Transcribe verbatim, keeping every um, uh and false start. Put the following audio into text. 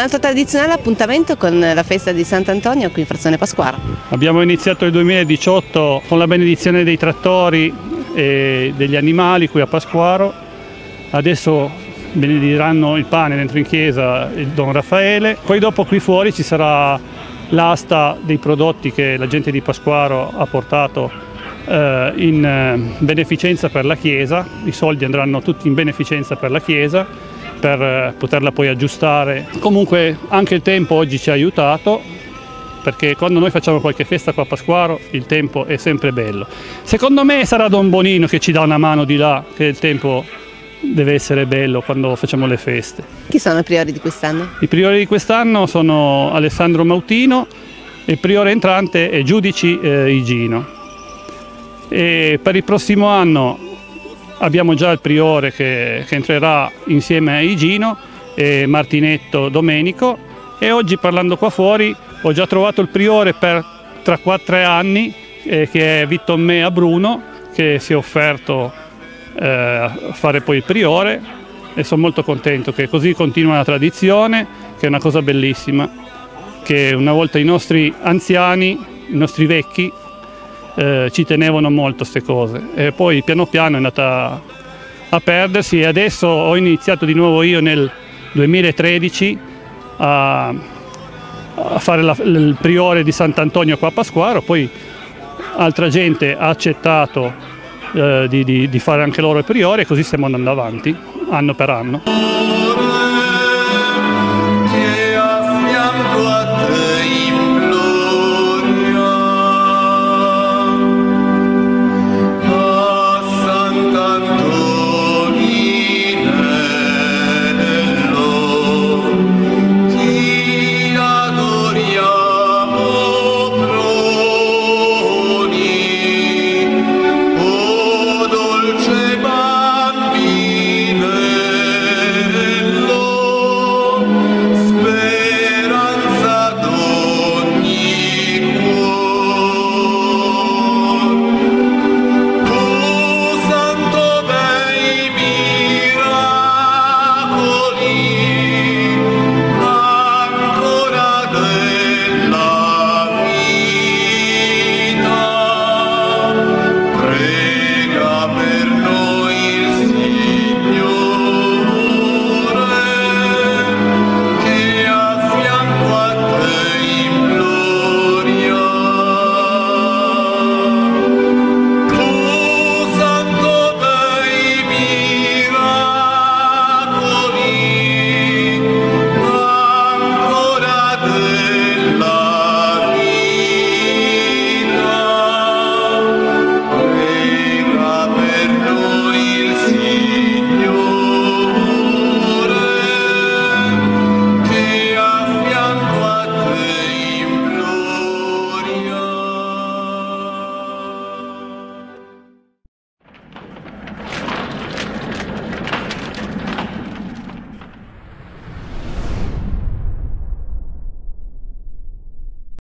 altro tradizionale appuntamento con la festa di Sant'Antonio qui in frazione Pasquaro. Abbiamo iniziato il duemiladiciotto con la benedizione dei trattori e degli animali qui a Pasquaro. Adesso benediranno il pane dentro in chiesa il Don Raffaele. Poi dopo qui fuori ci sarà l'asta dei prodotti che la gente di Pasquaro ha portato eh, in eh, beneficenza per la chiesa. I soldi andranno tutti in beneficenza per la chiesa, per eh, poterla poi aggiustare. Comunque anche il tempo oggi ci ha aiutato, perché quando noi facciamo qualche festa qua a Pasquaro il tempo è sempre bello. Secondo me sarà Don Bonino che ci dà una mano di là, che il tempo deve essere bello quando facciamo le feste. Chi sono i priori di quest'anno? I priori di quest'anno sono Alessandro Mautino e il priore entrante è Giudici eh, Igino. E per il prossimo anno abbiamo già il priore che, che entrerà insieme a Igino, e Martinetto Domenico, e oggi parlando qua fuori ho già trovato il priore per tra quattro anni eh, che è Vittommea Bruno, che si è offerto eh, a fare poi il priore, e sono molto contento che così continua la tradizione, che è una cosa bellissima, che una volta i nostri anziani, i nostri vecchi eh, ci tenevano molto queste cose, e poi piano piano è andata a perdersi, e adesso ho iniziato di nuovo io nel duemilatredici a, a fare la, il priore di Sant'Antonio qua a Pasquaro. Poi altra gente ha accettato eh, di, di, di fare anche loro il priore, e così stiamo andando avanti anno per anno.